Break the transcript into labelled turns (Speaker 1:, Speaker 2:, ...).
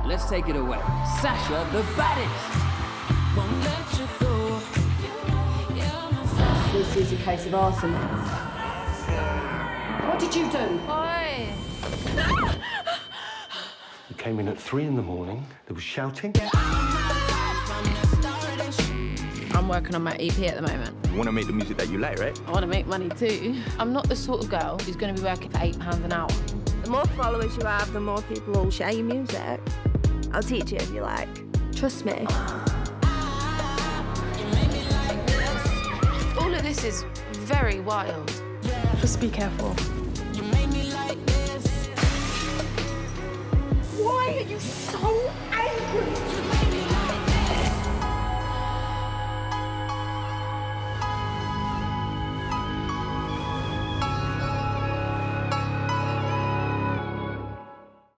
Speaker 1: let's take it away. Sasha, the baddest. Won't let you go.
Speaker 2: This is a case of arson. What did you do?
Speaker 3: Oi!
Speaker 4: We came in at 3 in the morning. There was shouting.
Speaker 3: I'm working on my EP at the moment.
Speaker 5: You want to make the music that you like, right?
Speaker 3: I want to make money too. I'm not the sort of girl who's going to be working for £8 an hour.
Speaker 6: The more followers you have, the more people will share your music. I'll teach you if you like. Trust me.
Speaker 3: All of this is very wild.
Speaker 6: Just be careful.
Speaker 2: Why are you so angry?